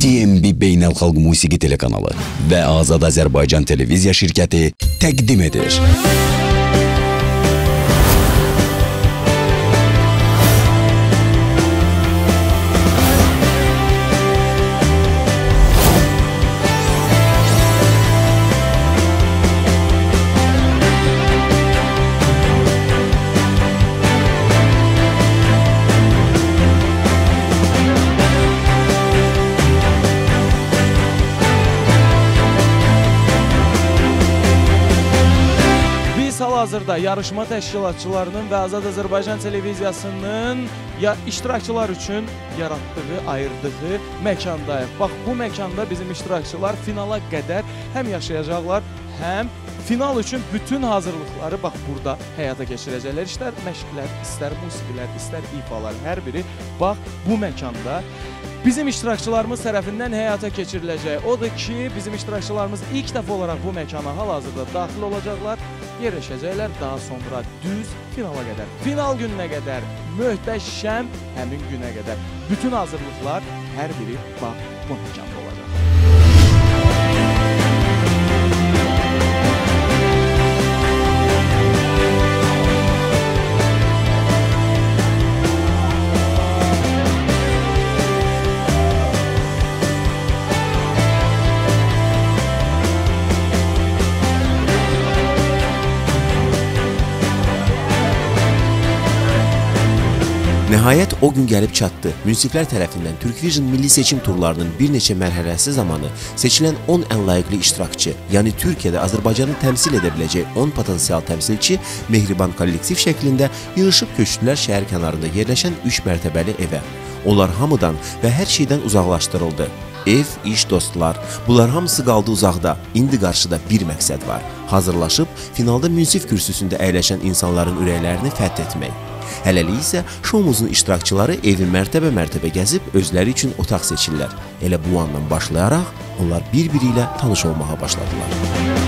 TMB Beynəlxalq Musiqi Telekanalı və Azad Azərbaycan Televiziya şirkəti təqdim edir. Hazırda yarışma təşkilatçılarının və Azad Azərbaycan Televiziyasının iştirakçılar üçün yaratdığı, ayırdığı məkandayıq. Bax, bu məkanda bizim iştirakçılar finala qədər həm yaşayacaqlar, həm final üçün bütün hazırlıqları bax burada həyata keçirəcəklər. İstər məşqlər, istər musiqilər, istər ifalar, hər biri bax bu məkanda bizim iştirakçılarımız tərəfindən həyata keçiriləcək. Odur ki, bizim iştirakçılarımız ilk dəfə olaraq bu məkana hal-hazırda daxil olacaqlar, yerləşəcəklər, daha sonra düz finala qədər, final gününə qədər, möhtəşəm həmin günə qədər. Bütün hazırlıqlar hər biri bax bu məkanda olacaq. Nəhayət o gün gəlib çatdı. Münsiflər tərəfindən Turkvision milli seçim turlarının bir neçə mərhələsi zamanı seçilən 10 ən layiqli iştirakçı, yəni Türkiyədə Azərbaycanı təmsil edə biləcək 10 potensial təmsilçi mehriban kollektiv şəklində yığışıb köçdülər şəhər kənarında yerləşən 3 mərtəbəli evə. Onlar hamıdan və hər şeydən uzaqlaşdırıldı. Ev, iş, dostlar, bunlar hamısı qaldı uzaqda. İndi qarşıda bir məqsəd var. Hazırlaşıb finalda münsif kürsüsündə əyləşən insanların ürəklərini fəth etmək. Hələlik isə şoumuzun iştirakçıları evi mərtəbə-mərtəbə gəzib özləri üçün otaq seçirlər. Elə bu andan başlayaraq onlar bir-biri ilə tanış olmağa başladılar.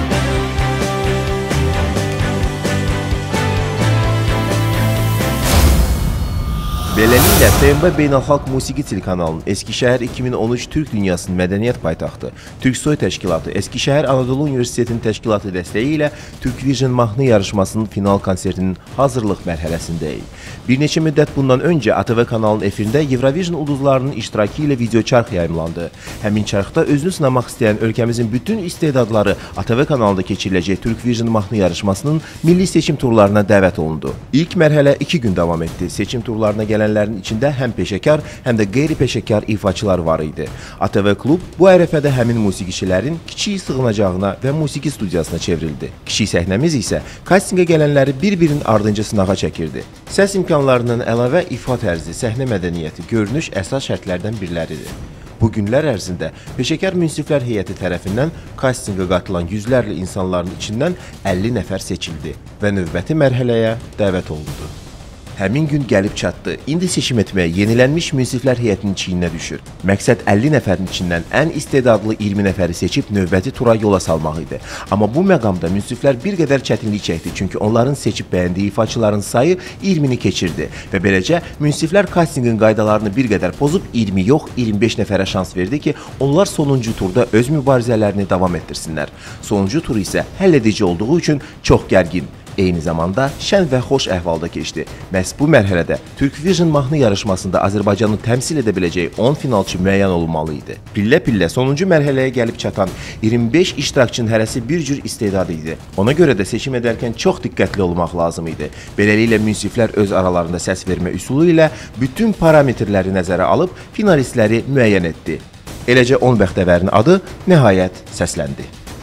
Beləliklə, TMB Beynəlxalq Musiqi Telekanalının Eskişəhər 2013 Türk Dünyasının Mədəniyyət Paytaxtı, Türksoy Təşkilatı, Eskişəhər Anadolu Universitetinin təşkilatı dəstəyi ilə Turkvision mahnı yarışmasının final konsertinin hazırlıq mərhələsindəyik. Bir neçə müddət bundan öncə ATV kanalının efirində Eurovision ulduzlarının iştirakı ilə videoçarx yayımlandı. Həmin çarxda özünü sınamaq istəyən ölkəmizin bütün istedadları ATV kanalında keçiriləcək Turkvision mahnı yarışmasının milli seçim turlarına dəvət olundu. İlk mərhələ 2 gün davam etdi. Seçim turlarına gələnlərin içində həm peşəkar, həm də qeyri-peşəkar ifaçılar var idi. ATV Klub bu ərəfədə həmin musiqiçilərin kiçik sığınacağına və musiqi studiyasına çevrildi. Kiçik səhnəmiz isə kastinqə gələnləri bir-birinin ardınca sınağa çəkirdi. Səs imkanlarının əlavə ifa tərzi, səhnə mədəniyyəti, görünüş əsas şərtlərdən biriləridir. Bu günlər ərzində peşəkar münsiflər heyəti tərəfindən kastinqə qatılan yüzlərlə insanların içindən 50 nəfər seçildi və növbəti mərhələyə dəvət olundu. Həmin gün gəlib çatdı. İndi seçim etməyə yenilənmiş münsiflər heyətinin çiyninə düşür. Məqsəd 50 nəfərin içindən ən istedadlı 20 nəfəri seçib növbəti tura yola salmaq idi. Amma bu məqamda münsiflər bir qədər çətinlik çəkdi, çünki onların seçib bəyəndiyi ifaçıların sayı 20-ni keçirdi və beləcə münsiflər kastinqin qaydalarını bir qədər pozub 20 yox, 25 nəfərə şans verdi ki, onlar sonuncu turda öz mübarizələrini davam etdirsinlər. Sonuncu tur isə həlledici olduğu üçün çox gərgin, eyni zamanda şən və xoş əhvalda keçdi. Məhz bu mərhələdə Turkvision mahnı yarışmasında Azərbaycanı təmsil edə biləcək 10 finalçı müəyyən olunmalı idi. Pillə-pillə sonuncu mərhələyə gəlib çatan 25 iştirakçının hərəsi bir cür istedad idi. Ona görə də seçim edərkən çox diqqətli olmaq lazım idi. Beləliklə münsiflər öz aralarında səs vermə üsulu ilə bütün parametrləri nəzərə alıb finalistləri müəyyən etdi. Eləcə 10 bəxtəvərin adı nəhayət səsləndi.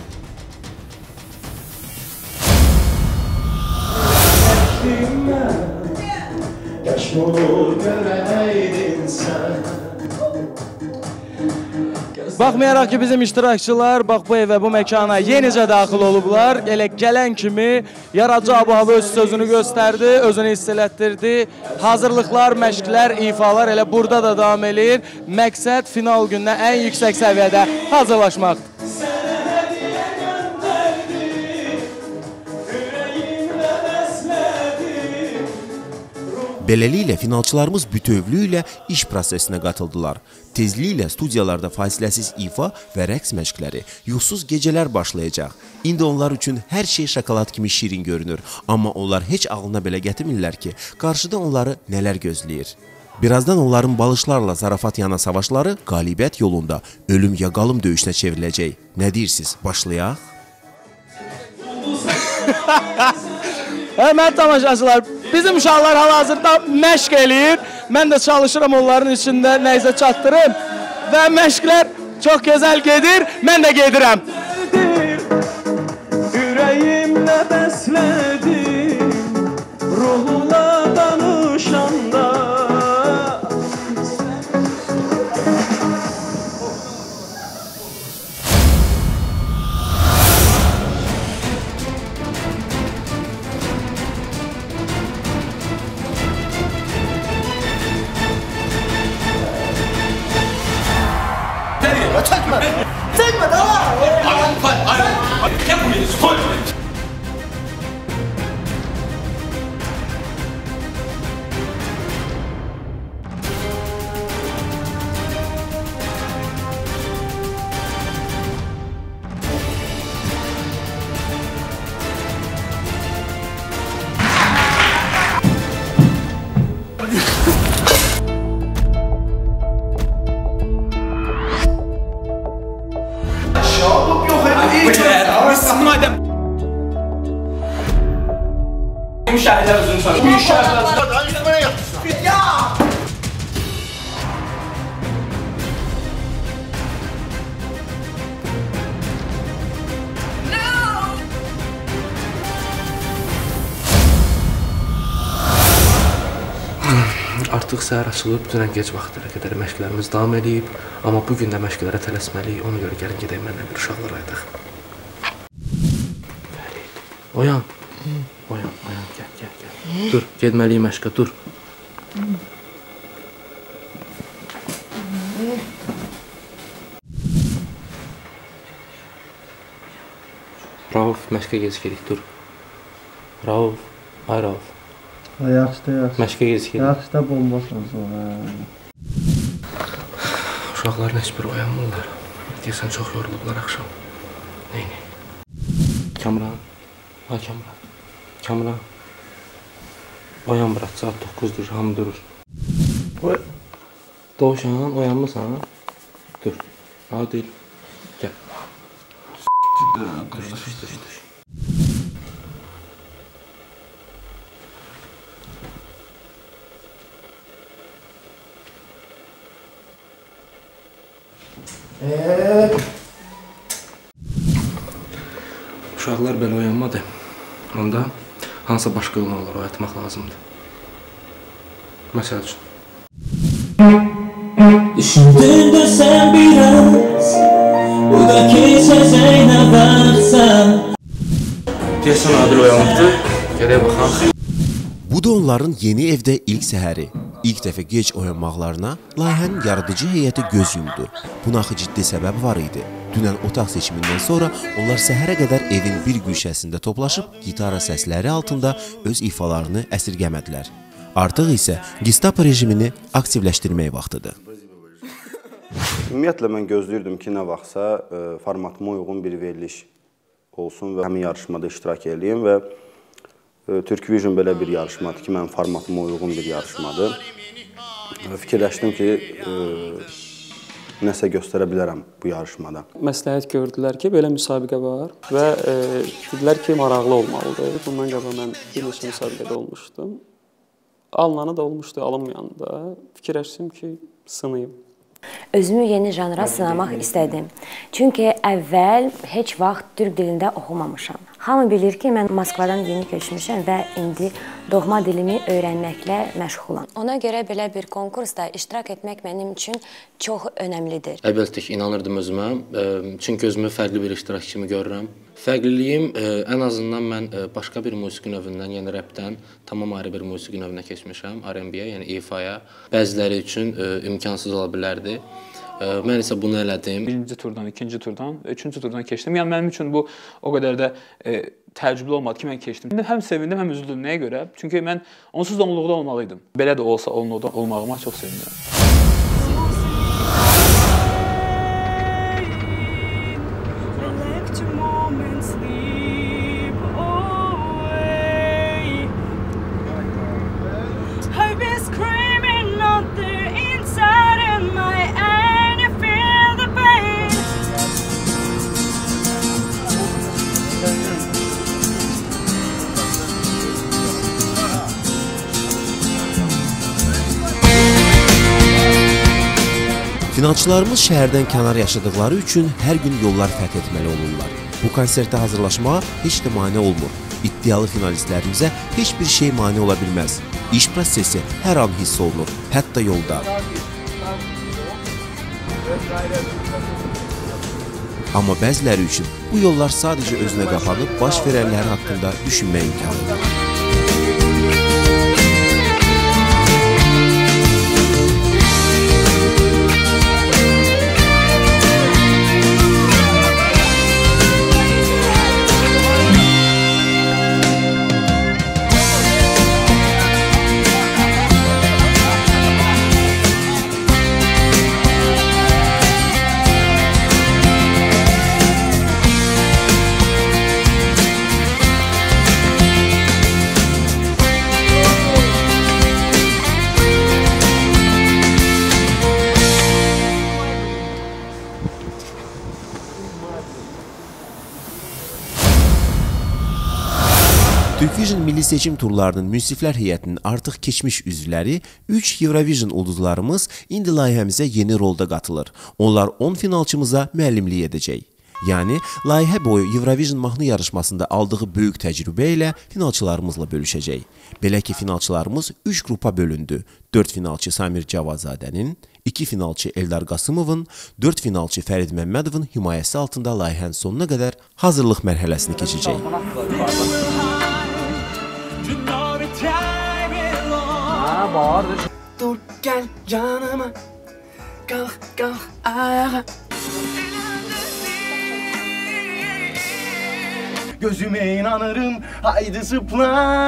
Baxmayaraq ki, bizim iştirakçılar bax bu evə, bu məkana yenicə daxil olublar. Elə gələn kimi yaradıcı Abu-Hava öz sözünü göstərdi, özünü hiss elətdirdi. Hazırlıqlar, məşqlər, ifalar elə burada da davam edir. Məqsəd final gününə ən yüksək səviyyədə hazırlaşmaqdır. Beləliklə, finalçılarımız bütövlüyü ilə iş prosesinə qatıldılar. Tezliklə studiyalarda fasiləsiz ifa və rəqs məşqləri, yuxusuz gecələr başlayacaq. İndi onlar üçün hər şey şokolad kimi şirin görünür, amma onlar heç ağlına belə gətirmirlər ki, qarşıda onları nələr gözləyir. Birazdan onların balışlarla zarafat yana savaşları qalibiyyət yolunda ölüm ya qalım döyüşünə çevriləcək. Nə deyirsiniz? Başlayaq? Hörmətli tamaşaçılar, bizim uşaqlar hal-hazırda məşq eləyir. Mən də çalışıram onların içində nəysə çatdırım. Və məşqlər çox gözəl gedir, mən də gedirəm. Ürəyimlə bəslədim, ruhuna danışanda. Çekme tamam. Müşahidler uzun sonra. Müşahidler. Ya! Artıq səhər açılıb, dünən gec vaxtlara qədər məşqlərimiz davam edib, amma bugün də məşqlərə tələsməliyik, ona görə gəlin gedək mənlə bir uşaqlar aydıq. Oyan, oyan, gəl. Dur, gedməliyik məşqə, dur. Rauf, məşqə gecikirik, dur. Rauf, ay Rauf. Yaxşı. Məşqə gecikirik. Yaxşı da bombasın sonra. Uşaqların heç bir oyanmırlar. Deyəsən, çox yorulublar axşam. Neyini? Kamran. Ay Kamran. Kamran. Oyan bırak, saat 9'dur, hamı durur. Doğuşan, oyanmısan? Dur. Ha değil. Gel. Düş. Uşaqlar belə oyanmadı. Onda hansısa başqa yolunu olur, oyatmaq lazımdır. Məsəl üçün. Düşündürdürsən biraz, buradakı səsəynə baxsan. Deyəsən Adil oyanıbdır, gələk baxaq. Bu da onların yeni evdə ilk səhəri. İlk dəfə gec oyanmaqlarına layihənin yaradıcı heyəti göz yumdu. Buna axı ciddi səbəb var idi. Dünən otaq seçimindən sonra onlar səhərə qədər evin bir güşəsində toplaşıb gitara səsləri altında öz ifalarını əsirgəmədilər. Artıq isə Gestapo rejimini aktivləşdirmək vaxtıdır. Ümumiyyətlə mən gözləyirdim ki, nə vaxtsa formatıma uyğun bir veriliş olsun və həmin yarışmada iştirak edeyim və Türk Vision belə bir yarışmadır ki, mənim formatıma uyğun bir yarışmadır. Fikirləşdim ki, nəsə göstərə bilərəm bu yarışmada. Məsləhət gördülər ki, belə müsabiqə var və dedilər ki, maraqlı olmalıdır. Bundan qabaq mən bir neçə müsabiqədə olmuşdum. Alınanı da olmuşdu, alınmayanı da. Fikirləşdim ki, sınayım. Özümü yeni janra sınamaq istədim. Çünki əvvəl heç vaxt türk dilində oxumamışam. Hamı bilir ki, mən Moskvadan yeni köçmüşəm və indi doğma dilimi öyrənməklə məşğulam. Ona görə belə bir konkursda iştirak etmək mənim üçün çox önəmlidir. Əlbəttə ki, inanırdım özümə. Çünki özümü fərqli bir iştirak kimi görürəm. Fərqliliyim ən azından mən başqa bir musiqi növündən, yəni rəpdən tamam ayrı bir musiqi növünə keçmişəm, R&B-yə, yəni ifaya. Bəziləri üçün imkansız ola bilərdi. Mən isə bunu elədim. Birinci turdan, ikinci turdan, üçüncü turdan keçdim. Yəni mənim üçün bu o qədər də təəccüblü olmadı ki, mən keçdim. Həm sevindim, həm üzüldüm. Nəyə görə? Çünki mən onsuz da onluqda olmalıydım. Belə də olsa onluqda olmağıma çox sevinirəm. Finalçılarımız şəhərdən kənar yaşadıkları üçün hər gün yollar fəth etməli olurlar. Bu konsertə hazırlaşmağa heç də mane olmur. İddialı finalistlərimizə heç bir şey mane ola bilməz. İş prosesi hər an hiss olunur, hətta yolda. Amma bəziləri üçün bu yollar sadəcə özünə qapanıb baş verənlər haqqında düşünmək imkanıdır. Türkvision milli seçim turlarının münsiflər heyətinin artıq keçmiş üzvləri 3 Eurovision ulduzlarımız indi layihəmizə yeni rolda qatılır. Onlar 10 finalçımıza müəllimlik edəcək. Yəni, layihə boyu Eurovision mahnı yarışmasında aldığı böyük təcrübə ilə finalçılarımızla bölüşəcək. Belə ki, finalçılarımız 3 qrupa bölündü. 4 finalçı Samir Cavazadənin, 2 finalçı Eldar Qasımovun, 4 finalçı Fərid Məmmədovun himayəsi altında layihənin sonuna qədər hazırlıq mərhələsini keçəcək. Dur gel canıma, kalk kalk ayağa. Gözüme inanırım, haydi zıpla.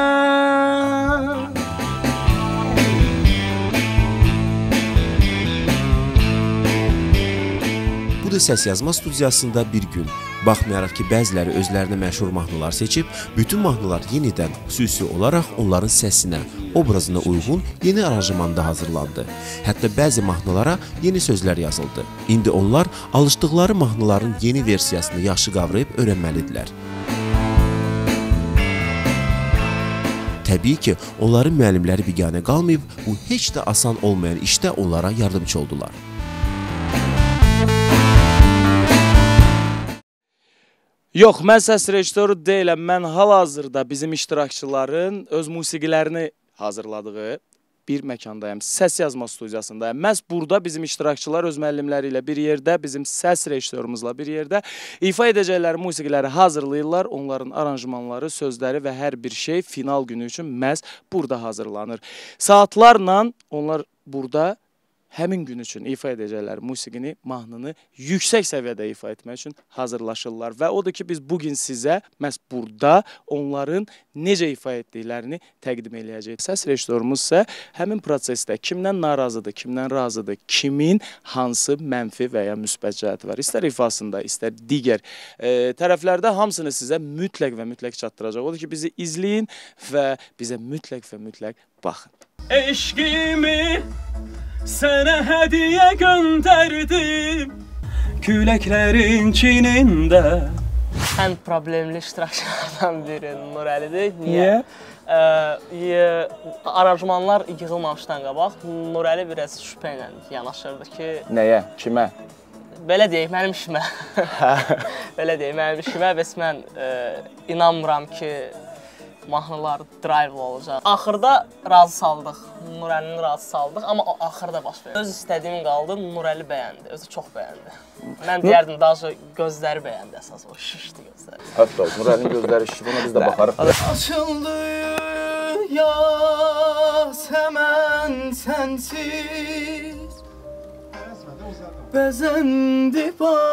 Bu da səs yazma studiyasında bir gün. Baxmayaraq ki, bəziləri özlərinə məşhur mahnılar seçib, bütün mahnılar yenidən xüsusi olaraq onların səsinə, obrazına uyğun yeni aranjmanda hazırlandı. Hətta bəzi mahnılara yeni sözlər yazıldı. İndi onlar alışdıqları mahnıların yeni versiyasını yaxşı qavrayıb öyrənməlidirlər. Təbii ki, onların müəllimləri biganə qalmayıb, bu heç də asan olmayan işdə onlara yardımcı oldular. Yox, mən səs rejissoru deyiləm. Mən hal-hazırda bizim iştirakçıların öz musiqilərini hazırladığı bir məkandayım. Səs yazma studiyasındayım. Məhz burada bizim iştirakçılar öz müəllimləri ilə bir yerdə, bizim səs rejissorumuzla bir yerdə ifa edəcəkləri musiqiləri hazırlayırlar. Onların aranjmanları, sözləri və hər bir şey final günü üçün məhz burada hazırlanır. Saatlarla onlar burada həmin gün üçün ifa edəcəkləri musiqini, mahnını yüksək səviyyədə ifa etmək üçün hazırlaşırlar. Və odur ki, biz bugün sizə məhz burada onların necə ifa etdiklərini təqdim eləyəcəyik. Səs rejissorumuz isə həmin prosesdə kimdən narazıdır, kimdən razıdır, kimin hansı mənfi və ya müsbət cəhəti var. İstər ifasında, istər digər tərəflərdə hamısını sizə mütləq və mütləq çatdıracaq. Odur ki, bizi izləyin və bizə mütləq və mütləq baxın. Eşqimi sənə hədiyə göndərdim küləklərin çinində. Ən problemli iştirakçılardan biri Nurəlidir. Niyə? Aranjmanlar yığılmamışdan qabaq Nurəli biraz şübhə ilə yanaşırdı ki... Nəyə? Kimə? Belə deyək, mənim işimə. Belə deyək, mənim işimə. Bəs mən inanmıram ki, mahnılar drive olacaq. Axırda razı saldıq, Nurəlini razı saldıq, amma o axırda baş verir. Öz istədiyim qaldı, Nurəli bəyəndi, özü çox bəyəndi. Mən deyərdim, daha sonra gözləri bəyəndi əsas, o şişdi gözləri. Hətta Nurəlinin gözləri şişdi, buna biz də baxarıq. Açıldı yaz həmən sənsiz, Bəzəndi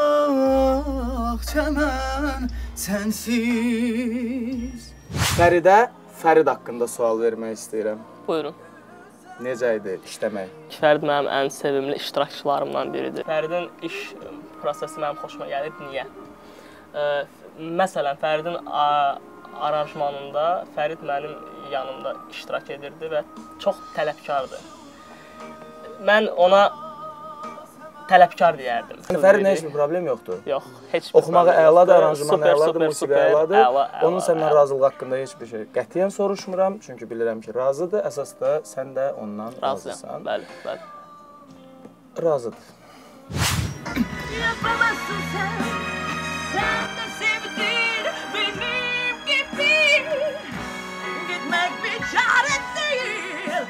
bağçamən sənsiz. Fəridə Fərid haqqında sual vermək istəyirəm. Buyurun. Necə idi işləmək? Fərid mənim ən sevimli iştirakçılarımdan biridir. Fəridin iş prosesi mənim xoşuma gəlir. Niyə? Məsələn, Fəridin aranjmanında Fərid mənim yanımda iştirak edirdi və çox tələbkardır. Mən ona tələbkar deyərdim. Fəridlə heç bir problem yoxdur? Yox, heç bir problem yoxdur. Oxumağı əladır, aranjman əladır, musiqi əladır. Onun səndən razılıq haqqında heç bir şey qətiyyən soruşmuram, çünki bilirəm ki, razıdır. Əsas da sən də ondan razısan. Bəli, bəli. Razıdır. Yapamazsın sen, sen de sevdin benim gibi. Gitmek bir çare değil,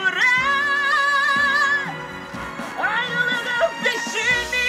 bırak ayrılığın peşini.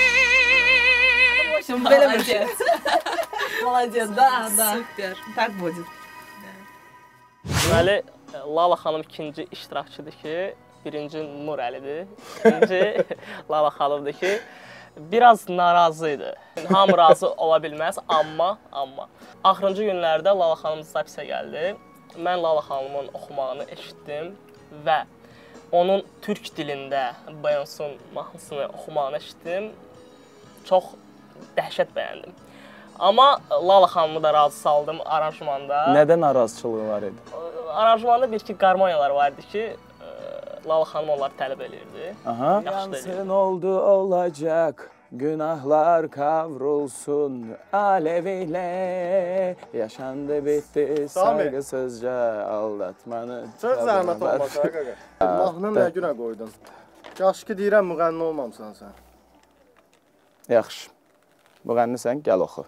Молодец. Молодец, да. Супер. Так будет. Deməli, Lala xanım ikinci iştirakçıdır ki, birinci Nur Əlidir, ikinci Lala xanımdır ki, biraz narazı idi. Hamı razı ola bilməz, amma axırıncı günlərdə Lala xanım zapisə gəldi. Mən Lala xanımın oxumağını eşitdim və onun türk dilində Beyoncé mahnısını oxumağını eşitdim. Çox dəhşət bəyəndim. Amma Lala xanımı da razı saldım aranjmanda. Nədən narazıçılığı var idi? Aranjmanda bir-iki qarmoniyalar var idi ki, Lala xanım onları tələb edirdi. Yansın oldu olacaq, günahlar kavrulsun alev ile. Yaşandı bitti saygısızca aldatmanı. Çox zəhmət olmasa qaqa. Mahnını nə günə qoydun? Yaxşı ki deyirəm müğənni olmamısan sən. Yaxşı. Müğənnisən, gəl oxu.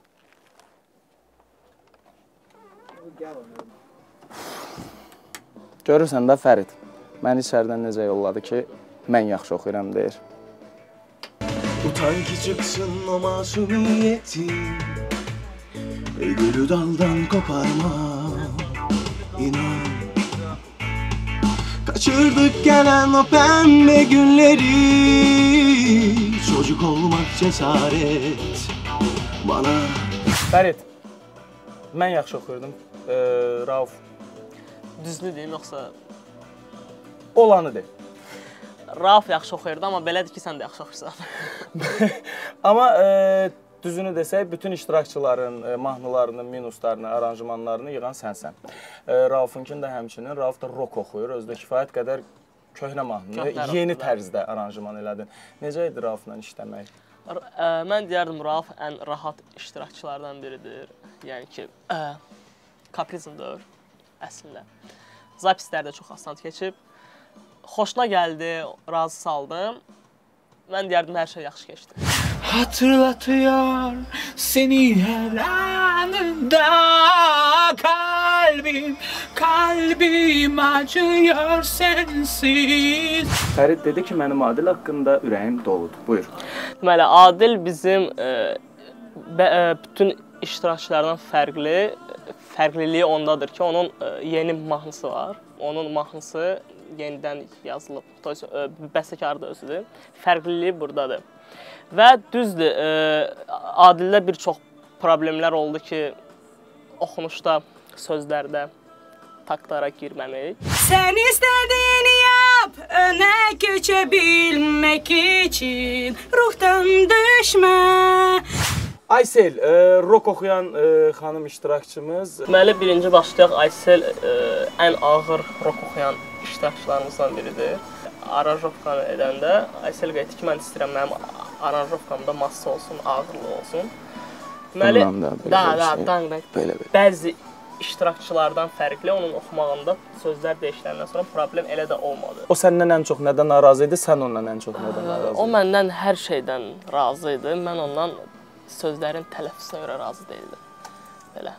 Görürsən də Fərid, məni içərdən necə yolladı ki, mən yaxşı oxuyuram deyir. Utan ki çıksın o masumiyetin, gülü daldan koparma, inan. Kaçırdık gelen o pembe günleri, çocuk olmak cesaret bana. Fərid, mən yaxşı oxuyurdum. Rauf. Düzlü deyim, yoxsa? Olanı deyim. Rauf yaxşı oxuyurdu, amma belədir ki, sən də yaxşı oxuyursan. Amma düzünü desək, bütün iştirakçıların mahnılarını, minuslarını, aranjmanlarını yığan sənsən. Raufunkini də həmçinin, Rauf da rock oxuyur, özdə kifayət qədər köhnə mahnını yeni tərzdə aranjman elədin. Necə idi Raufla işləmək? Mən deyərdim, Rauf ən rahat iştirakçılardan biridir. Yəni ki, kaprizmdir əslində. Zapislər də çox asan keçib. Xoşuna gəldi, razı saldım. Mən deyərdim, hər şey yaxşı keçdi. Hatırlatıyor seni her anında kalbim acıyor sensiz. Fərid dedi ki, mənim Adil haqqında ürəyim doludur. Buyur. Deməli, Adil bizim bütün iştirakçılardan fərqliliyi ondadır ki, onun yeni mahnısı var. Onun mahnısı yenidən yazılıb, bəstəkarı da özüdür. Fərqliliyi buradadır. Və düzdür, Adildə bir çox problemlər oldu ki, oxunuşda, sözlərdə taktlara girməmək. Sen istediğini yap, öne geçebilmek için ruhtan düşme. Aysel, rock oxuyan xanım iştirakçımız. Deməli, birinci başlayaq, Aysel ən ağır rock oxuyan iştirakçılarımızdan biridir. Aranjovkanı edəndə Aysel qayıtdı ki, mən istəyirəm mənim aranjovkamda massa olsun, ağırlı olsun. Deməli, bəzi iştirakçılardan fərqli, onun oxumağında sözlər dəyişiləndən sonra problem elə də olmadı. O səndən ən çox nədən narazı idi, sən ondan ən çox nədən narazı idi? O məndən hər şeydən razı idi, mən ondan sözlərin tələffüzünə görə razı deyildim. Belə.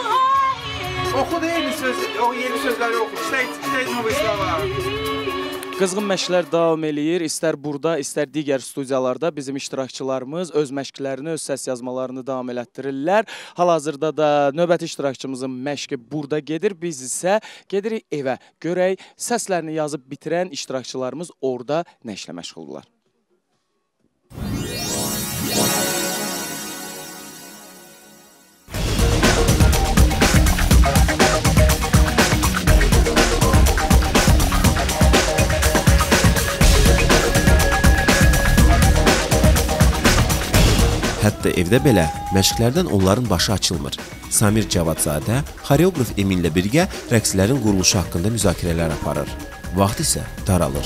Oxu da yeni sözləri oxu. İşte nova slova. Qızğın məşqlər davam eləyir. İstər burada, istər digər studiyalarda bizim iştirakçılarımız öz məşqlərini, öz səs yazmalarını davam elətdirirlər. Hal-hazırda da növbəti iştirakçımızın məşqi burada gedir. Biz isə gedirik evə. Görək, səslərini yazıb bitirən iştirakçılarımız orada nə işlə məşğuldurlar. Hətta evdə belə məşqlərdən onların başı açılmır. Samir Cavadzadə xoreoqraf Eminlə birgə rəqslərin quruluşu haqqında müzakirələr aparır. Vaxt isə daralır.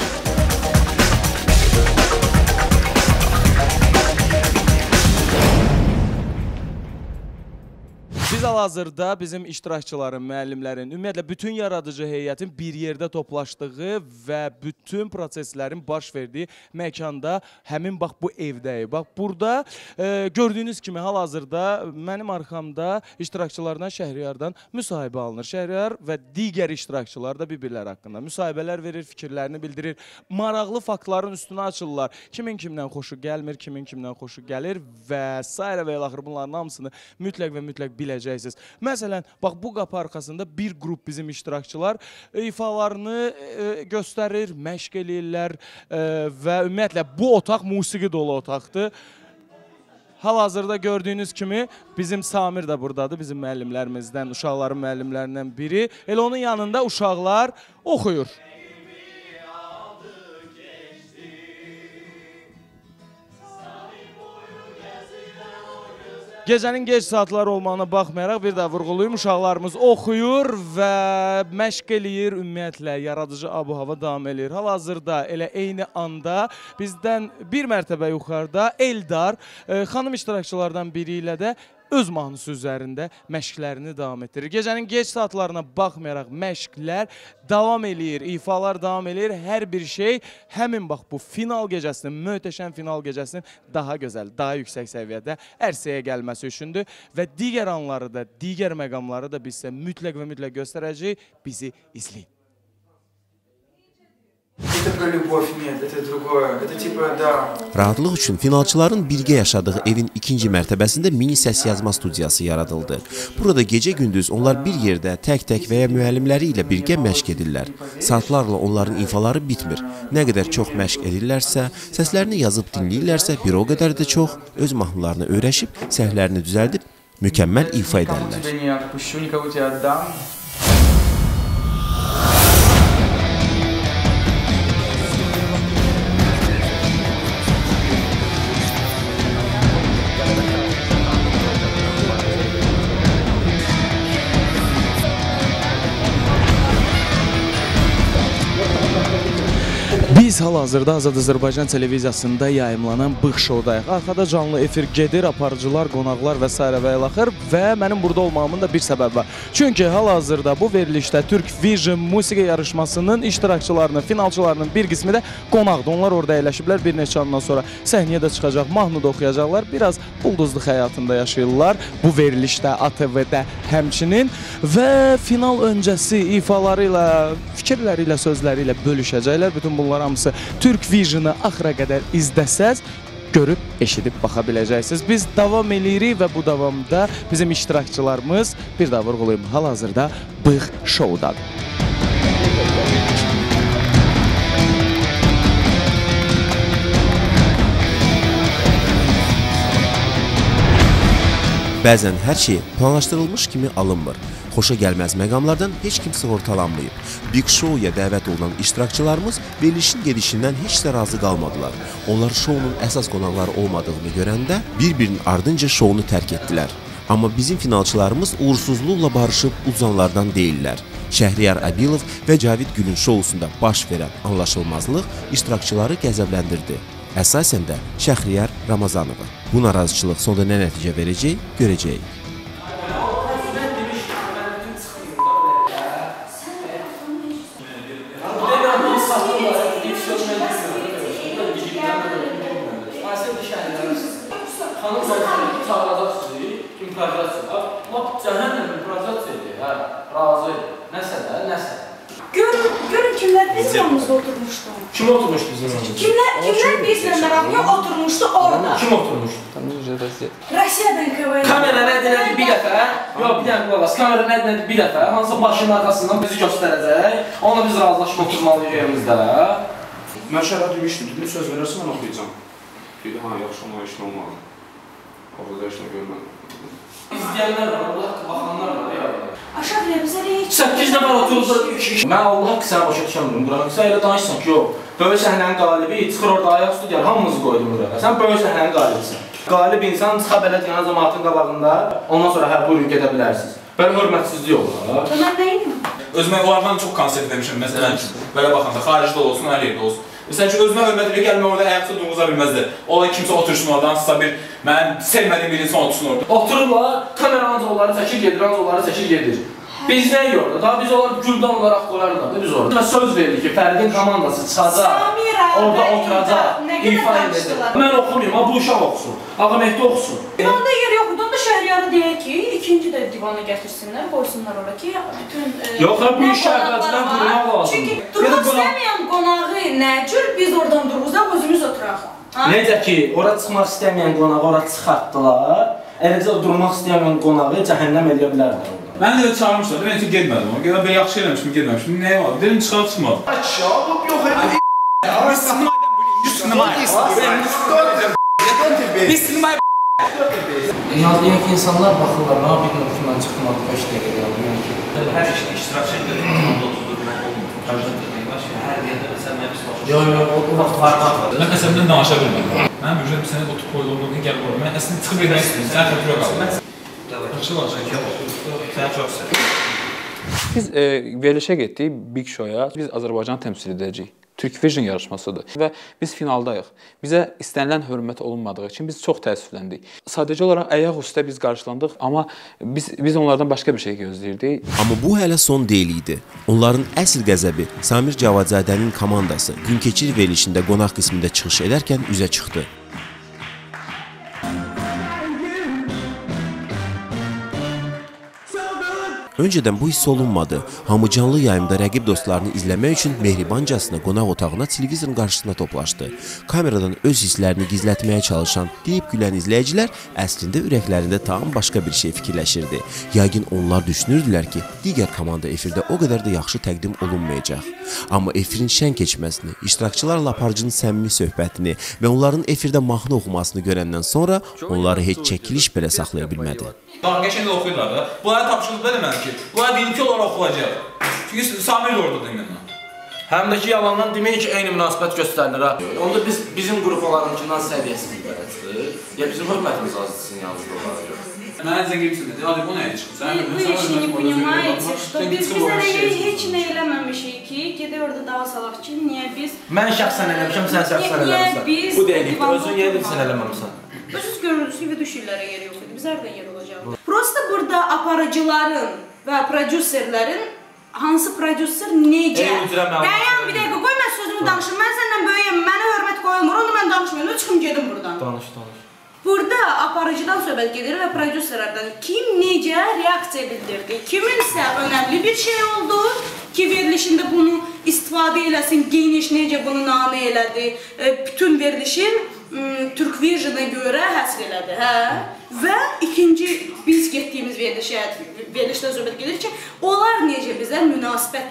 Biz hal-hazırda bizim iştirakçıların, müəllimlərin, ümumiyyətlə bütün yaradıcı heyətin bir yerdə toplaşdığı və bütün proseslərin baş verdiyi məkanda həmin bax bu evdəyik. Bax burada gördüyünüz kimi hal-hazırda mənim arxamda iştirakçılardan Şəhriyardan müsahibə alınır. Şəhriyar və digər iştirakçılar da bir-birləri haqqında müsahibələr verir, fikirlərini bildirir. Maraqlı faktların üstünə açırlar. Kimin kimdən xoşu gəlmir, kimin kimdən xoşu gəlir və s. və ilaxır bunların hamısını mütləq və mütləq biləcək. Məsələn, bax bu qapı arxasında bir qrup bizim iştirakçılar ifalarını göstərir, məşq eləyirlər və ümumiyyətlə bu otaq musiqi dolu otaqdır. Hal-hazırda gördüyünüz kimi bizim Samir də buradadır, bizim müəllimlərimizdən, uşaqların müəllimlərindən biri. Elə onun yanında uşaqlar oxuyur. Gecənin gec saatları olmağına baxmayaraq bir də vurğulayım, uşaqlarımız oxuyur və məşq eləyir, ümumiyyətlə yaradıcı abu-hava davam eləyir. Hal-hazırda elə eyni anda bizdən bir mərtəbə yuxarıda Eldar xanım iştirakçılardan biri ilə də öz mahnısı üzərində məşqlərini davam etdirir. Gecənin gec saatlarına baxmayaraq məşqlər davam eləyir, ifalar davam eləyir. Hər bir şey həmin bax bu final gecəsinin, möhtəşəm final gecəsinin daha gözəl, daha yüksək səviyyədə ərsəyə gəlməsi üçündür və digər anları da, digər məqamları da biz sizə mütləq və mütləq göstərəcəyik. Bizi izləyin. Rahatlıq üçün finalçıların birgə yaşadığı evin ikinci mərtəbəsində mini səs yazma studiyası yaradıldı. Burada gecə-gündüz onlar bir yerdə tək-tək və ya müəllimləri ilə birgə məşq edirlər. Saatlarla onların ifaları bitmir. Nə qədər çox məşq edirlərsə, səslərini yazıb dinləyirlərsə, bir o qədər də çox öz mahnılarını öyrəşib, səhvlərini düzəldib, mükəmməl ifa edərlər. Biz hal-hazırda Azad Azərbaycan televiziyasında yayımlanan Bığ Şoudayıq. Arxada canlı efir gedir, aparıcılar, qonaqlar və s. və ilaxır və mənim burada olmağımın da bir səbəbi var. Çünki hal-hazırda bu verilişdə Türk Vision musiqi yarışmasının iştirakçılarının, finalçılarının bir qismi də qonaqdır. Onlar orada əyləşiblər, bir neçə andan sonra səhnəyə də çıxacaq, mahnı da oxuyacaqlar. Biraz ulduzluq həyatında yaşayırlar bu verilişdə, ATV-də həmçinin və final öncəsi ifaları ilə, fikirləri ilə, sözləri ilə bölüşəcəklər. Bütün bunlar hamısı Türk Vision-ı axıra qədər izləsəz, görüb, eşidib baxa biləcəksiniz. Biz davam eləyirik və bu davamda bizim iştirakçılarımız, bir daha vurğulayım, hal-hazırda Bığ Şoudadır. Bəzən hər şey planlaşdırılmış kimi alınmır. Xoşa gəlməz məqamlardan heç kim sığortalanmayıb. Big Show-ya dəvət olunan iştirakçılarımız verilişin gedişindən heç də razı qalmadılar. Onlar şounun əsas qonaqları olmadığını görəndə bir-birinin ardınca şounu tərk etdilər. Amma bizim finalçılarımız uğursuzluqla barışıb uzanlardan deyirlər. Şəhriyar Əbilov və Cavid Gülün şousunda baş verən anlaşılmazlıq iştirakçıları qəzəbləndirdi. Əsasən də Şəhriyar Ramazanova. Bu narazıçılıq sonda nə nəticə verəcək, görəcəyik. Görün kimler bizim yanımızda oturmuşdu. Kim oturmuşdu bizim yanımızda? Kimler bizimle maraqlı oturmuşdu orada. Kim oturmuşdu? Rusiyadan KVN. Kamera nədir bir dəfə? Yox, bir dənə qulaq as. Kamera nədir bir dəfə? Hansısa başının arxasından bizi göstərəcək. Onunla biz razılaşma oturmalıyıq yerimizdə. Mən şəhərə demişdim, dedim söz verərsən mən oxuyacağım. Dedi, ha, yaxşı, ona işin olmalı. Orada da işini görmədim. İzləyənlər var, Allah baxanlar var ya. Aşağı bilə bizə heç... 8 nəfər oturursa 2. Mən Allah ki, sənə başa düşəmirəm. Qırağa sən elə danışsan ki, yox. Böyük səhnənin qalibi çıxır orada ayaq üstü deyər, hamımızı qoydum qırağa. Sən böyük səhnənin qalibisən. Qalib insan çıxa belə deyən cəmaatın qabağında, ondan sonra hə, buyurun gedə bilərsiniz. Belə hörmətsizlik olur. Mən neyim? Özümə onlardan çox konsert demişəm, məsələn, belə baxanda, xaricdə olsun, hər yerdə olsun. Məsələn ki, özümə hörmət edir, gəlmə orada ayaqsa durğuza bilməzdir. Ola kimsə otursun oradan, hansısa bir, mən sevmədiyim bir insan otursun orada. Otururlar, kamera ancaq onları çəkir gedir, ancaq onları çəkir gedir. Biz nə yiyor orada? Daha biz onları güldan olaraq qoyarlar da biz orada. Söz verdik ki, Fərdin komandası çıxacaq, orada oturacaq, ifa edəcək. Mən oxumayayım, amma bu uşaq oxusun. Ağa Mehdi oxusun. Divanda yer yoxdur, onda Şəhriyarı deyək ki, ikinci də divana gətirsinlər, qoysunlar ora ki, bütün... Yox, bu iş əvvəlcədən qurmaq lazımdır. Çünki durmaq istəməyən qonağı nə cür biz oradan durğuzaq, özümüz oturaq. Necə ki, ora çıxmaq istəməyən qonağı ora çıxartdılar, eləcə durmaq istəyən qonağı cəhənnəm eləyə bilərlər. Mən də çağırmışlar, mən ki, getmədim ona. Gələn, mən yaxşı eləmişim, getməmişim. Nəyə var? Dedim, çıxar çıxmadı. Aşağı, yox, Yazlayan ki, insanlar baxırlar, nə bilmir ki, mən çıxmadı, 5 dəqiqə yazlayan ki. Hər işdə iştirakçı edir, komanda oturdur, mən olmur. Hər yerdə məsələn, mən biz başlayır. Yox, o vaxt farqlar var. Mən əsəbdən danışa bilməm. Mən bir sənə otur qoyduğum gəl qoyum. Mən əslində çıxıb vermək istəyirəm, sən xətrə qalın. Yaxşı olacaq. Sən çox sevdim. Biz verilişə getdik Big Show-ya. Biz Azərbaycanı təmsil edəcəyik. Türk Vision yarışmasıdır və biz finaldayıq. Bizə istənilən hörmət olunmadığı üçün biz çox təəssüfləndik. Sadəcə olaraq ayaq üstə biz qarşılandıq, amma biz onlardan başqa bir şey gözləyirdik. Amma bu hələ son deyil idi. Onların əsl qəzəbi Samir Cavadzadənin komandası Günkeçir verilişində qonaq qismində çıxış edərkən üzə çıxdı. Öncədən bu hiss olunmadı. Hamı canlı yayımda rəqib dostlarını izləmək üçün mehribancasına qonaq otağına televizorun qarşısına toplaşdı. Kameradan öz hisslərini gizlətməyə çalışan, deyib gülən izləyicilər əslində ürəklərində tam başqa bir şey fikirləşirdi. Yəqin onlar düşünürdülər ki, digər komanda efirdə o qədər də yaxşı təqdim olunmayacaq. Amma efirin şən keçməsini, iştirakçılarla aparıcının səmimi söhbətini və onların efirdə mahnı oxumasını görəndən sonra onları heç çəkiliş belə saxlaya bilmədi. Daha qəşənglə oxuyurlar da. Bunlara tapşırıq verməli ki, bunlara deyil ki, onlara oxuyacaq. Çünki Samir də orada deyil mənə. Həm də ki, yalandan deməyin ki, eyni münasibət göstərilir ha. Onda bizim qrupalarınkindən səviyyəsini qədədir. Ya bizim hörmətimiz azdır yazıda olaraq. Mənə zəngimsin dedi, hadi bu nəyə çıxın? Вы еще не понимаете, что biz heç nə eləməmişik ki, gedək orada dava salaq ki, niyə biz... Mən şəxsən eləmişəm, sən şəxsən eləmişsən. Bu deyilik, özün yedirsən eləməmişsən. Özünüz görürsünüz ki, video şirlərə yer yox idi, biz hərdən yer olacaq. Prosta burada aparıcıların və prodüserlərin hansı prodüser necə... Dayan bir dəqiqə, qoy mən sözümü danışım, mən səndən böyüyəm, mənə hörmət qoyulmur, onu mən danışmıyorum, çıxım gedim buradan. Danış. Burada aparıcıdan söhbət gedir və prodüserlərdən kim necə reaksiya bildirdi. Kiminsə önəmli bir şey oldu ki, verilişində bunu istifadə eləsin, geniş necə bunu namə elədi, bütün verilişin Türk Vision'a görə həsr elədi, hə? Və ikinci biz getdiyimiz verilişdə söhbət gedir ki, onlar necə bizə münasibət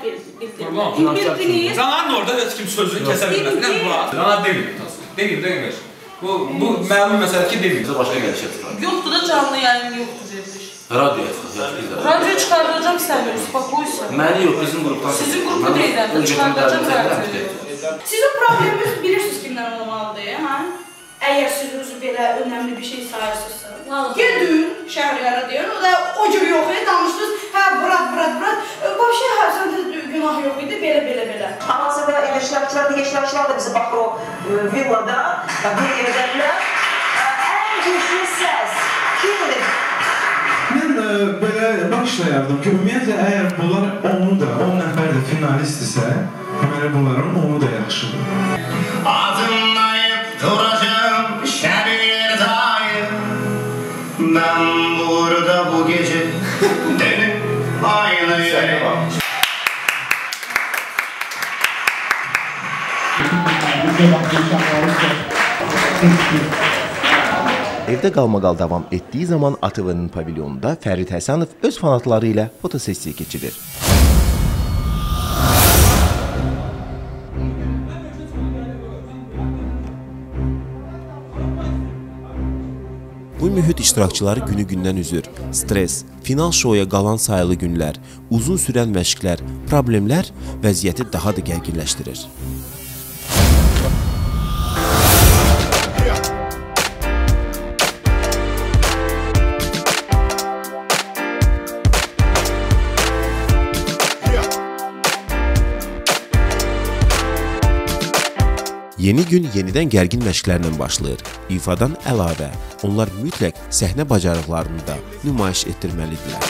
bildirdilər. Zanarın orada heç kim sözünü kəsə bilməz. Nə bu? Zanar deməyim. Bu məlum məsələ ki, deməyim. Bizə başqa gəlişə çıxar. Yoxdur da canlı yayın yoxdur veriliş. Radioya çıxar. Radyo çıxardacam istəmir, uspokойся. Məni yox, bizim qrupdan. Sizin qrupu deyiləm, çıxardacam radioyu. Sizin probleminiz bilirsiniz kimdən olmalıdır, hə? Əgər siz özü belə önəmli bir şey sayırsınızsa. Gedin Şəhriyara deyən, o da o cür yox idi, danışdınız, hə, brat. Başqa hər səndə günah yox idi, belə. Hal-hazırda iştirakçılar, digər iştirakçılar da bizi baxır o villada, bir evdədirlər. Ən güclü səs kimdir? Mən belə başlayardım ki, ümumiyyətlə, əgər bunlar 10 nəfər də finalist isə, deməli bunların 10'u da yaxşıdır. Adımlayıp duracağım şəbir dayı. Ben burada bu gece dönüp aynı yere. Evdə qalmaqal davam etdiyi zaman ATV-nin pavilyonunda Fərid Həsənov öz fanatları ilə fotosessiya keçirir. Bu mühit iştirakçıları günü-gündən üzür. Stres, final şoya qalan sayılı günlər, uzun sürən məşqlər, problemlər vəziyyəti daha da gərginləşdirir. Yeni gün yenidən gərgin məşqlərlə başlayır. İfadan əlavə, onlar mütləq səhnə bacarıqlarını da nümayiş etdirməlidirlər.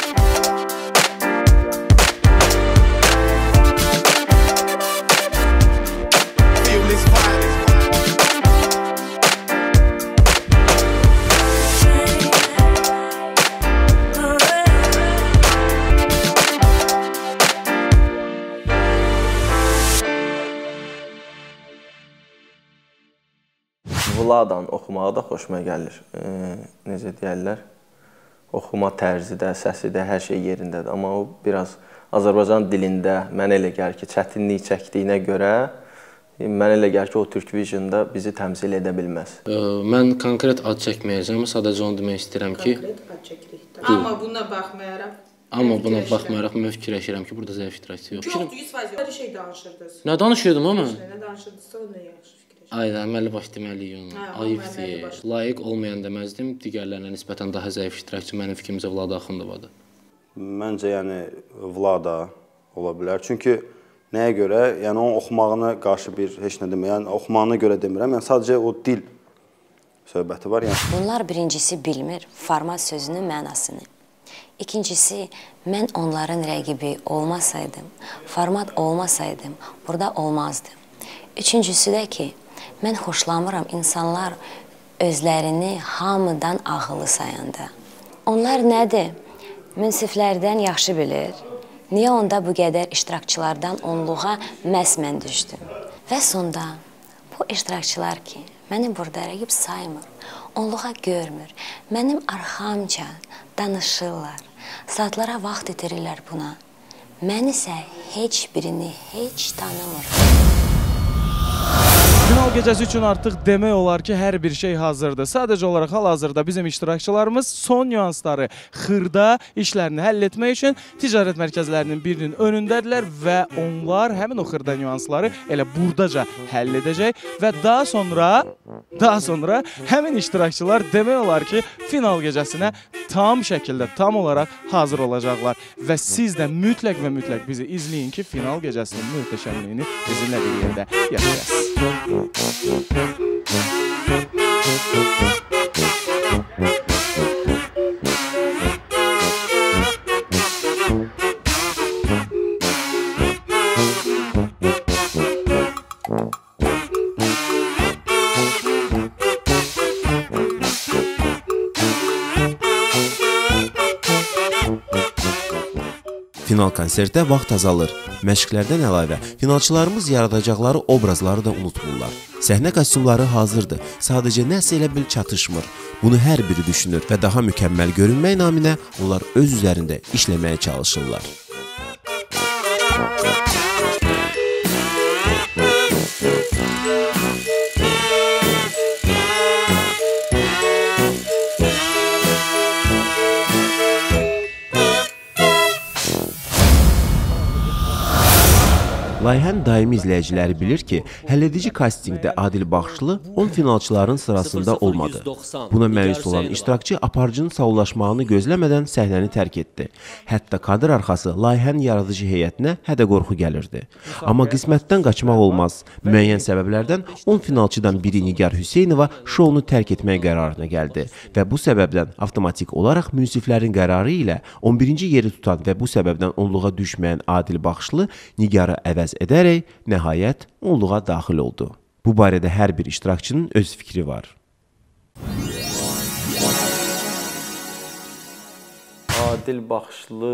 Vladan oxumağı da xoşuma gəlir. Necə deyərlər? Oxuma tərzi də, səsi də, hər şey yerindədir. Amma o biraz Azərbaycan dilində mənə elə gəlir ki, çətinlik çəkdiyinə görə mənə elə gəlir ki, o Türk Vision'da bizi təmsil edə bilməz. Mən konkret ad çəkməyəcəm, sadəcə onu demək istəyirəm ki... Konkret ad çəkirik. Amma buna baxmayaraq... Amma buna baxmayaraq mən fikirləşirəm ki, burada zəif iştirakçı yox. Yox, 100% yox. Hər şey danışırdınız. Nə danışırdım ama? Nə danışırdınızsa o nə yaxşı. Ayda, əməlli baş deməliyim onu. Ayıbdır. Layiq olmayan deməzdim. Digərlərinə nisbətən daha zəif iştirakçı mənim fikrimcə Vlada Axundovadır. Məncə, yəni, Vlada ola bilər. Çünki nəyə görə? Yəni, onun oxumağına qarşı bir heç nə demək. Yəni, oxumağına görə demirəm. Yəni, sadəcə o dil söhbəti var. Yəni. Bunlar birincisi bilmir format sözünün mənasını. İkincisi, mən onların rəqibi olmasaydım, format olmasaydım, burada olmazdım. Üçüncüsü də ki, mən xoşlamıram insanlar özlərini hamıdan ağıllı sayanda. Onlar nədir? Münsiflərdən yaxşı bilir. Niyə onda bu qədər iştirakçılardan onluğa məhz mən düşdüm? Və sonda bu iştirakçılar ki, məni burada rəqib saymır, onluğa görmür, mənim arxamca danışırlar, saatlara vaxt itirirlər buna. Mən isə heç birini heç tanımıram. Final gecəsi üçün artıq demək olar ki, hər bir şey hazırdır. Sadəcə olaraq hal-hazırda bizim iştirakçılarımız son nüansları, xırda işlərini həll etmək üçün ticarət mərkəzlərinin birinin önündədirlər və onlar həmin o xırda nüansları elə buradaca həll edəcək və daha sonra həmin iştirakçılar demək olar ki, final gecəsinə tam şəkildə, tam olaraq hazır olacaqlar və siz də mütləq və mütləq bizi izləyin ki, final gecəsinin möhtəşəmliyini bizimlə bir yerdə yaşayasınız. Final konsertdə vaxt azalır. Məşqlərdən əlavə, finalçılarımız yaradacaqları obrazları da unutmurlar. Səhnə kostyumları hazırdır, sadəcə nəsə elə bil çatışmır. Bunu hər biri düşünür və daha mükəmməl görünmək naminə onlar öz üzərində işləməyə çalışırlar. Layihənin daimi izləyiciləri bilir ki, həlledici kastingdə Adil Baxışlı 10 finalçıların sırasında olmadı. Buna məyus olan iştirakçı aparıcının sağollaşmağını gözləmədən səhnəni tərk etdi. Hətta kadr arxası layihənin yaradıcı heyətinə hədə-qorxu gəlirdi. Amma qismətdən qaçmaq olmaz. Müəyyən səbəblərdən 10 finalçıdan biri Nigar Hüseynova şounu tərk etmək qərarına gəldi və bu səbəbdən avtomatik olaraq münsiflərin qərarı ilə 11-ci yeri tutan və bu səbəbdən onluğa düşməyən Adil Baxışlı Nigarı əvəz edərək nəhayət onluğa daxil oldu. Bu barədə hər bir iştirakçının öz fikri var. Adil Baxışlı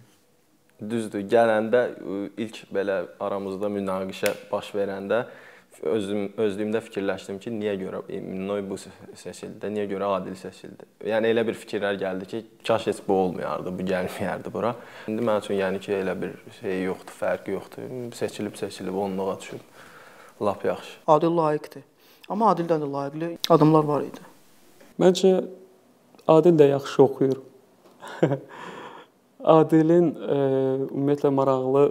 düzdür, gələndə ilk belə aramızda münaqişə baş verəndə özlüyümdə fikirləşdim ki, niyə görə Noy bu seçildi, niyə görə Adil seçildi. Yəni elə bir fikirlər gəldi ki, kaş heç bu olmayardı, bu gəlməyərdi bura. İndi mənim üçün yəni ki, elə bir şey yoxdur, fərqi yoxdur. Seçilib, onluğa düşüb. Lap yaxşı. Adil layiqdir. Amma Adildən də layiqli adamlar var idi. Məncə Adil də yaxşı oxuyur. Adilin ümumiyyətlə maraqlı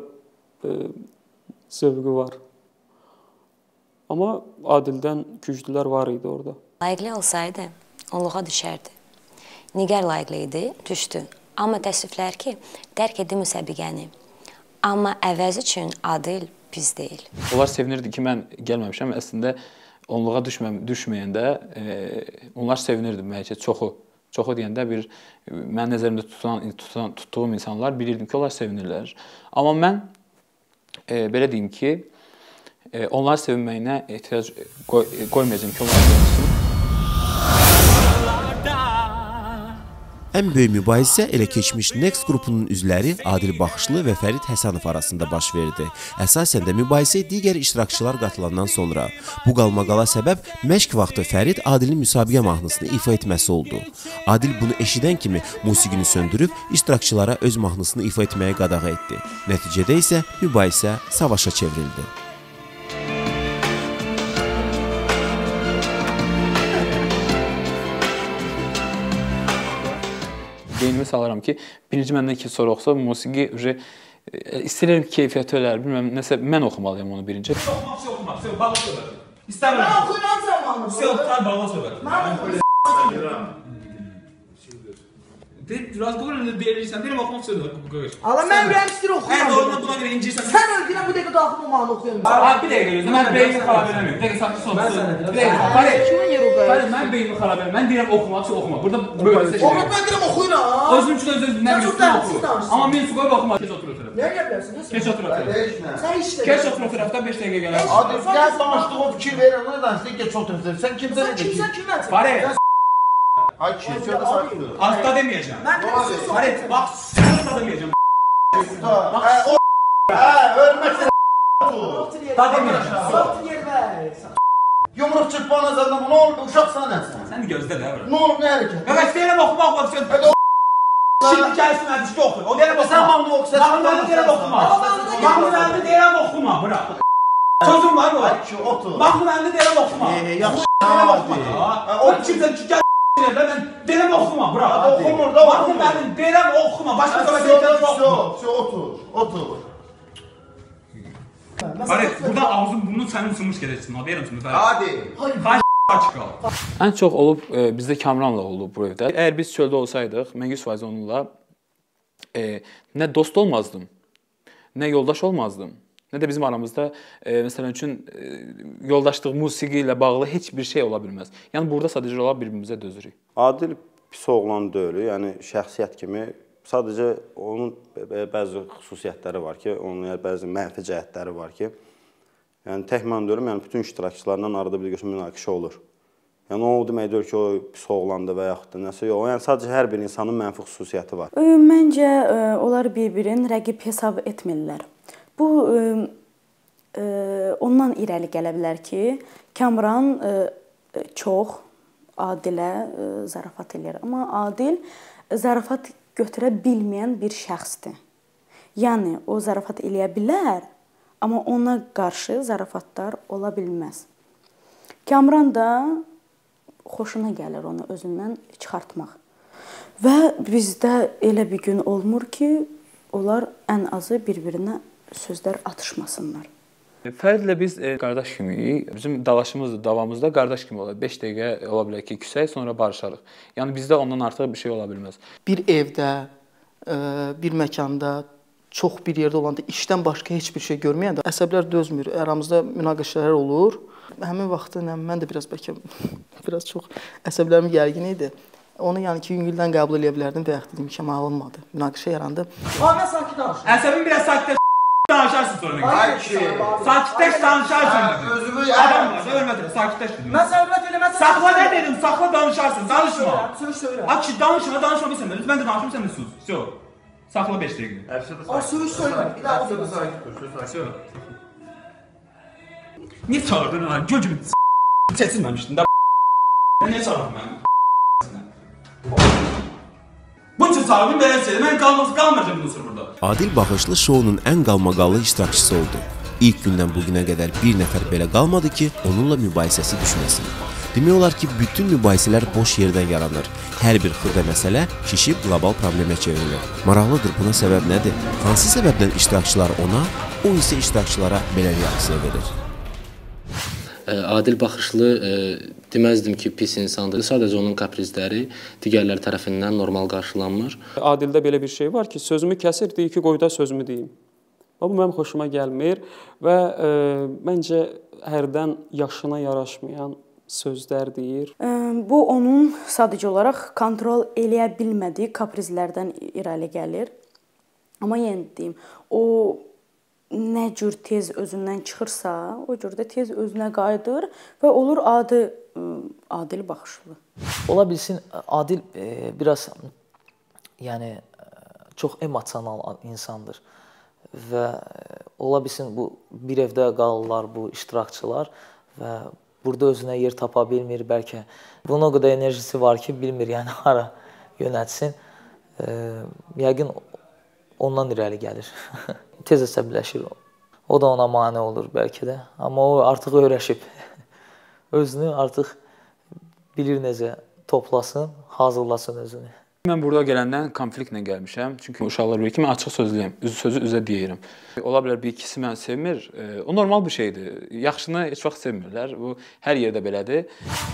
zövqü var. Amma Adildən güclülər var idi orada. Layiqli olsaydı, onluğa düşərdi. Nigar layiqli idi, düşdü. Amma təəssüflər ki, dərk etdi müsəbiqəni. Amma əvəz üçün Adil pis deyil. Onlar sevinirdi ki, mən gəlməmişəm. Əslində, onluğa düşməyəndə onlar sevinirdi. Bəlkə çoxu deyəndə mən nəzərimdə tutduğum insanlar bilirdim ki, onlar sevinirlər. Amma mən belə deyim ki, onlar sevinməyinə ehtiyac qoymayacağım ki, onlar sevinsin. Ən böyük mübahisə elə keçmiş Next qrupunun üzvləri Adil Baxışlı və Fərid Həsənov arasında baş verdi. Əsasən də mübahisə digər iştirakçılar qatılandan sonra. Bu qalmaqala səbəb məşq vaxtı Fərid Adilin müsabiqə mahnısını ifa etməsi oldu. Adil bunu eşidən kimi musiqini söndürüb iştirakçılara öz mahnısını ifa etməyə qadağa etdi. Nəticədə isə mübahisə savaşa çevrildi. Beynimi salaram ki, birinci məndən ki, sonra oxusa, musiqi istəyirəm ki, keyfiyyəti ölər, bilməm, nəsə mən oxumalıyım onu birinci. Oxumaq, bağlı söhbət. İstəmirəm. Mən oxuyacam zamanı. Bağlı söhbət. Mən razgovor deyirsən, deyirəm oxumaq istəyirəm. Allah, mən ürəyim istəyir oxuyam. Ona buna görə incirsən. Sən öldürən bu dəqiqə daxil olmağını oxuyam. Bir dəqiqə gözlə, mən beynimi xarab eləməyim. Bir dəqiqə saxlı sonuçdur. Bir dəqiqə, mən beynimi xarab eləməyim. Mən deyirəm oxumaq üçün oxumaq. Burada böyle seçim. Oxumaq, mən deyirəm oxuyuram. Özüm üçün özüm nə bilirsən oxu. Amma mən su qoyub oxumaq. Keç otur o tərəfdə. Nəyə gələrsən? Keç otur o tərəfdə. Sən işlə. Keç otur o tərəfdə 5 dəqiqə gələrsən. Adil, gəl danışdığın fikir verin, ona danışdın, keç otur. Sən kimsən edək? Sən kimsən? Farid. Ay ki, şöyle saklı. Altta demeyeceğim. Farid bak, altta demeyeceğim. Ölmezsin. Da demeyeceğim. Yumruk çırpma nazarından ne olur? Uşaq sana nəsən? Sen de gözde de. Ne olur, ne hərəkət? Mehmet deyirəm oxumaq var. Şimdi gəlsin hədişdə oxu. O deyirəm oxumaq. Sən mahnı oxusan. Mahnı deyirəm oxumaq. Mahnı deyirəm oxumaq. Bırak. Sözüm var mı? Mahnı deyirəm oxumaq. Yaxşı. O kimsə gəl. Ben deyirəm oxuma, bırak. Oxumur da. Baxın mənim, deyirəm oxuma. Başqa söhbət etmək yoxdur. Otur. Farid, burada ağzın burnun sənin sınmış gedəcəksin. Deyirəm səni Farid. Hadi. Çıxal. Ən çox olub bizdə Kamranla olub bu evdə. Əgər biz çöldə olsaydıq, mən 100% onunla nə dost olmazdım, nə yoldaş olmazdım. Nə də bizim aramızda, məsələn üçün, yoldaşlıq musiqi ilə bağlı heç bir şey ola bilməz. Yəni, burada sadəcə olaraq bir-birimizə dözürük. Adil pis oğlan deyil, yəni şəxsiyyət kimi. Sadəcə onun bəzi xüsusiyyətləri var ki, onun bəzi mənfi cəhətləri var ki, yəni tək mən deyirəm, yəni bütün iştirakçılarla arada bir münaqişə olur. Yəni o demək deyir ki, o pis oğlandır və yaxud da nəsə yox. Yəni sadəcə hər bir insanın mənfi xüsusiyyəti var. Məncə onlar bir-birini rəqib hesab etmirlər. Bu ondan irəli gələ bilər ki, Kamran çox Adilə zarafat edir. Amma Adil zarafat götürə bilməyən bir şəxsdir. Yəni, o zarafat eləyə bilər, amma ona qarşı zarafatlar ola bilməz. Kamran da xoşuna gəlir onu özündən çıxartmaq. Və bizdə elə bir gün olmur ki, onlar ən azı bir-birinə sözlər atışmasınlar. Fəridlə biz qardaş kimiyik. Bizim dalaşımızdır, davamızda qardaş kimi olar. 5 dəqiqə ola bilər ki, küsək, sonra barışarıq. Yəni bizdə ondan artıq bir şey ola bilməz. Bir evdə, bir məkanda, çox bir yerdə olanda işdən başqa heç bir şey görməyəndə əsəblər dözmür, aramızda münaqişələr olur. Həmin vaxtı mən də biraz çox əsəblərim gərgin idi. Onu yəni ki, yüngüldən qəbul edə bilərdim və yaxud dedim ki, alınmadı. Münaqişə yarandı. Mən sakit danışım. Əsəbin biraz sakitləş danışarsın sonra. Sakitləş danışarsın. Adam var, ölmədir, sakitləş dedim. Mən səhvət eləməsəm... Saxla nə dedim, saxla danışarsın, danışma. Söz söylə. Akı, danışma bilsən də, mən də danışım, sən də sus. Söz. Saxla 5 dəqiqə. Söz söylə. Bir daha o da sakit dur, söz. Niye çağırdın ha? Gözümü seçilmemiştin de niye çağırdın beni? Bunun için çağırdım belə şeydi. Mən qalmayacağım bundan sonra burada. Adil Baxışlı şounun ən qalmaqallı iştirakçısı oldu. İlk gündən bugünə qədər bir nəfər belə qalmadı ki, onunla mübahisəsi düşməsin. Demək olar ki, bütün mübahisələr boş yerdən yaranır. Hər bir xırda məsələ şişib qlobal problemə çevrilir. Maraqlıdır, buna səbəb nədir? Hansı səbəbdən iştirakçılar ona, o isə iştirakçılara belə reaksiya verir? Adil Baxışlı deməzdim ki, pis insandır. Sadəcə onun kaprizləri digərləri tərəfindən normal qarşılanmır. Adildə belə bir şey var ki, sözümü kəsir, deyir ki, qoy da sözümü deyim. Bu mənim xoşuma gəlmir və məncə hərdən yaşına yaraşmayan sözlər deyir. Bu onun sadəcə olaraq kontrol eləyə bilmədiyi kaprizlərdən irəli gəlir. Amma yenə deyim, o nə cür tez özündən çıxırsa, o cür də tez özünə qayıdır və olur Adil Baxışlı. Ola bilsin Adil biraz yəni çox emosional insandır və ola bilsin bu bir evdə qalırlar bu iştirakçılar və burada özünə yer tapa bilmir bəlkə. Bunun o qədər enerjisi var ki, bilmir yəni hara yönətsin. Yəqin ondan irəli gəlir. Tez əsəbləşir o. O da ona mane olur bəlkə də. Amma o artıq öyrəşib. Özünü artıq bilir necə toplasın, hazırlasın özünü. Mən burada gələndən konfliktlə gəlmişəm. Çünki uşaqlar bilir ki, mən açıq sözlüyəm. Sözü üzə deyirəm. Ola bilər bir ikisi məni sevmir. O normal bir şeydir. Yaxşını heç vaxt sevmirlər. Bu hər yerdə belədir.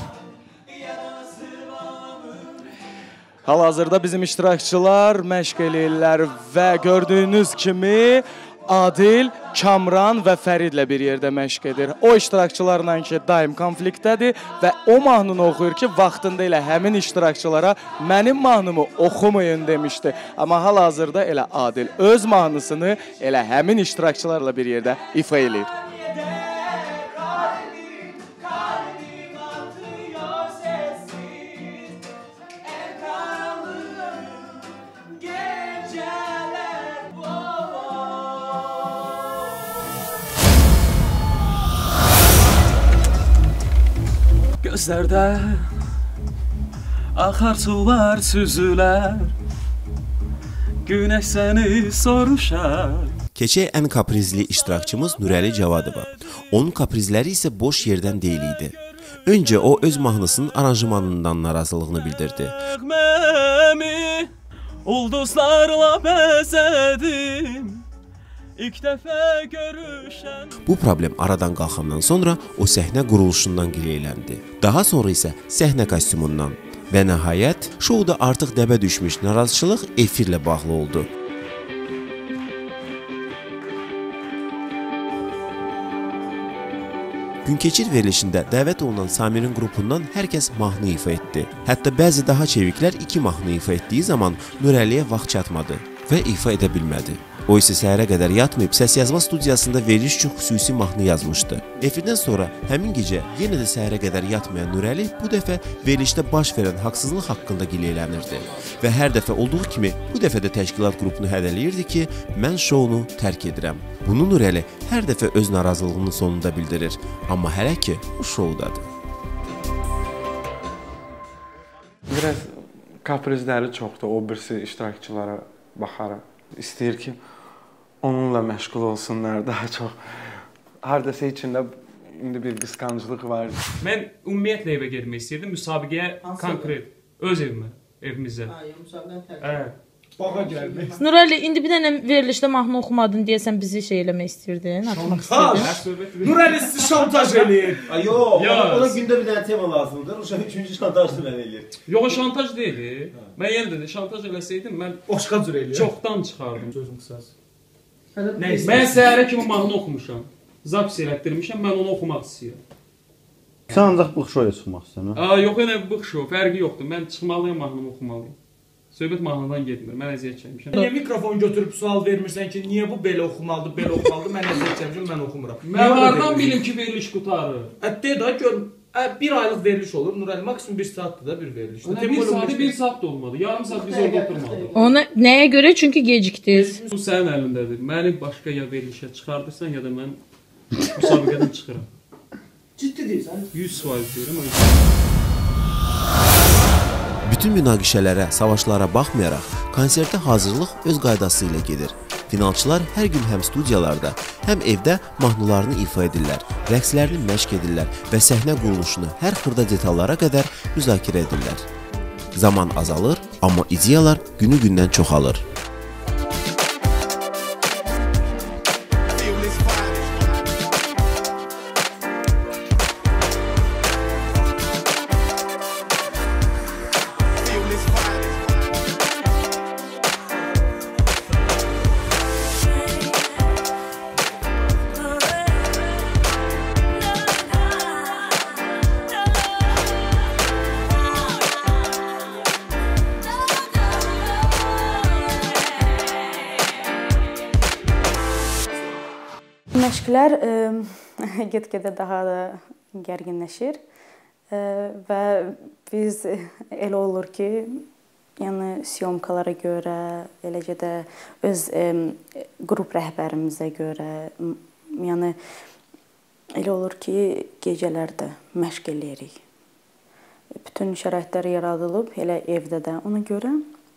Hal-hazırda bizim iştirakçılar məşq eləyirlər və gördüyünüz kimi Adil, Kamran və Fəridlə bir yerdə məşq edir. O iştirakçılarla ki, daim konfliktdədir və o mahnını oxuyur ki, vaxtında elə həmin iştirakçılara mənim mahnımı oxumayın demişdi. Amma hal-hazırda elə Adil öz mahnısını elə həmin iştirakçılarla bir yerdə ifa eləyir. Gözlərdə axar sular süzülər, günəş səni soruşar. Keçək ən kaprizli iştirakçımız Nurəli Cavadova. Onun kaprizləri isə boş yerdən deyil idi. Öncə o öz mahnısının aranjmanından narazılığını bildirdi. Nəğməmi ulduzlarla bəzədim, İlk dəfə görüşən. Bu problem aradan qalxandan sonra o səhnə quruluşundan gileyləndi. Daha sonra isə səhnə kostyumundan və nəhayət şouda artıq dəbə düşmüş narazıçılıq efirlə bağlı oldu. Günkeçir verilişində dəvət olunan Samirin qrupundan hər kəs mahnı ifa etdi. Hətta bəzi daha çeviklər 2 mahnı ifa etdiyi zaman Nurəliyə vaxt çatmadı və ifa edə bilmədi. O isə səhərə qədər yatmayıb səs yazma studiyasında veriliş üçün xüsusi mahnı yazmışdı. Efirdən sonra həmin gecə yenə də səhərə qədər yatmayan Nurəli bu dəfə verilişdə baş verən haqsızlıq haqqında gileylənirdi. Və hər dəfə olduğu kimi bu dəfə də təşkilat qrupunu hədələyirdi ki, mən şounu tərk edirəm. Bunu Nurəli hər dəfə öz narazılığının sonunda bildirir. Amma hələ ki, o şoudadır. Biraz kaprizləri çoxdur, o birisi iştirakçılara baxaraq. İstəyir ki, onunla məşğul olsunlar daha çox. Hardasa içində indi bir qısqanclıq var. Mən ümumiyyətlə evə getmək istəyirdim, müsabiqəyə konkret, öz evimə, evimizə. Müsabiqəni tərk etdim. Bağa gəlmək. Nurəli, indi bir dənə verilişdə mahnı oxumadın deyəsən bizi şey eləmək istəyirdin, atmaq istəyirdin. Nurəli sizi şantaj eləyir. Yox, ona gündə bir dənə tema lazımdır. Uşaq 3-cü şantajını mən eləyir. Yox, şantaj deyil. Mən yenə də şantaj eləsəydim, mən başqa cür eləyirəm. Çoxdan çıxardım sözüm qısası. Nəysə, mən səhərə kimi mahnı oxumuşam. Zapis elətdirmişəm, mən onu oxumaq istəyirəm. Sən ancaq bıx şoya çıxmaq istəyirəm. Yox, yenə bıx şo, fərqi yoxdur. Mən çıxmalıyam, mahnımı oxumalıyım. Söhbət mahnıdan getmir, mən əziyyət çəkmişəm. Niyə mikrofon götürüb sual vermirsən ki, niyə bu belə oxumalıdır, belə oxumalıdır, mən əziyyət çəkmişəm, mən oxumuram. Mən hardan bilim ki, veriliş qutarır? De da, gör, bir aylıq veriliş olur, Nurəli, maksimum 1 saatdır da bir veriliş. Bir saatı 1 saat da olmadı, yarım saat biz orada oturmadıq. Ona nəyə görə? Çünki gecikdiniz. Bu sənin əlindədir. Məni başqa ya verilişə çıxardırsan, ya da mən müsabiqədən çıxıram. Ciddi deyirsən? 100% deyirəm. Bütün münaqişələrə, savaşlara baxmayaraq, konsertə hazırlıq öz qaydası ilə gedir. Finalçılar hər gün həm studiyalarda, həm evdə mahnılarını ifa edirlər, rəqslərini məşq edirlər və səhnə quruluşunu hər xırda detallara qədər müzakirə edirlər. Zaman azalır, amma ideyalar günü-gündən çoxalır. Məşqlər get-gedə daha da gərginləşir və biz elə olur ki, yəni syomkalara görə, eləcə də öz qrup rəhbərimizə görə, yəni elə olur ki, gecələrdə məşq eləyirik. Bütün şəraitlər yaradılıb, elə evdə də. Ona görə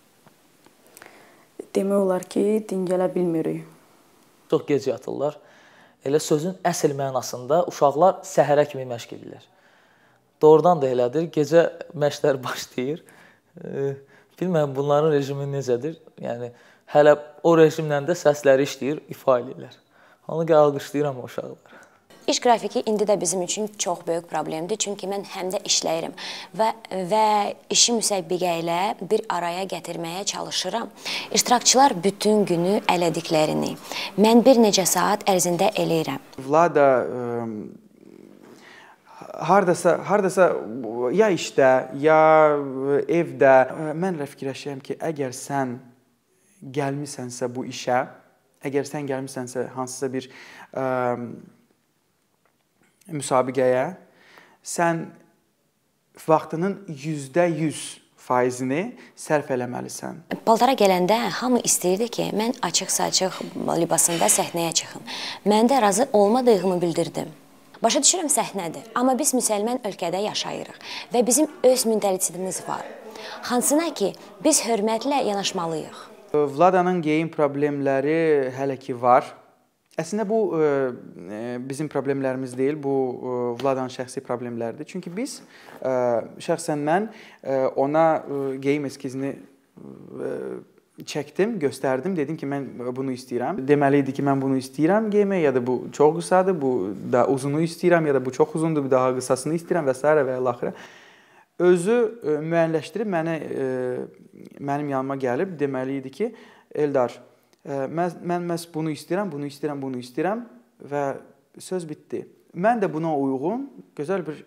demək olar ki, dincələ bilmirik. Çox gec yatırlar. Elə sözün əsl mənasında uşaqlar səhərə kimi məşq edirlər. Doğrudan da elədir. Gecə məşqlər başlayır. Bilməm, bunların rejimi necədir? Yəni, hələ o rejimlə də səsləri işləyir, ifa edirlər. Onu alqışlayıram o uşaqlar. İş qrafiki indi də bizim üçün çox böyük problemdir. Çünki mən həm də işləyirəm və işi müsəbbiqə ilə bir araya gətirməyə çalışıram. İştirakçılar bütün günü elədiklərini mən bir neçə saat ərzində eləyirəm. Vlada hardasa ya işdə, ya evdə mən fikirləşirəm ki, əgər sən gəlmisənsə bu işə, əgər sən gəlmisənsə hansısa bir müsabiqəyə, sən vaxtının %100%-ni sərf eləməlisən. Paltara gələndə hamı istəyirdi ki, mən açıq-saçıq libasında səhnəyə çıxım. Mən də razı olmadığımı bildirdim. Başa düşürəm səhnədir, amma biz müsəlman ölkədə yaşayırıq və bizim öz mentalitetimiz var. Hansına ki, biz hörmətlə yanaşmalıyıq. Vladanın geyim problemləri hələ ki var. Əslində bu bizim problemlərimiz deyil, bu Vladanın şəxsi problemləridir. Çünki biz, şəxsən mən ona geyim eskizini çəkdim, göstərdim, dedim ki, mən bunu istəyirəm. Deməli idi ki, mən bunu istəyirəm geymək, ya da bu çox qısadır, bu da uzunu istəyirəm, ya da bu çox uzundur, bir daha qısasını istəyirəm və s. və l-axırə. Özü müəyyənləşdirib mənim yanıma gəlib, deməli idi ki, Eldar, mən məhz bunu istəyirəm və söz bitdi. Mən də buna uyğun gözəl bir